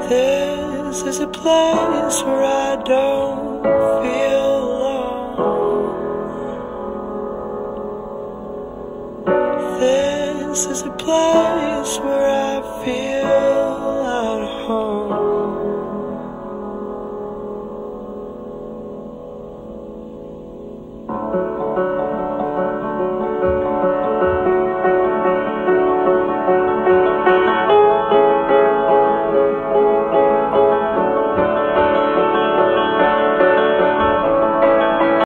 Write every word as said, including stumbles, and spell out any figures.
This is a place where I don't feel alone. This is a place where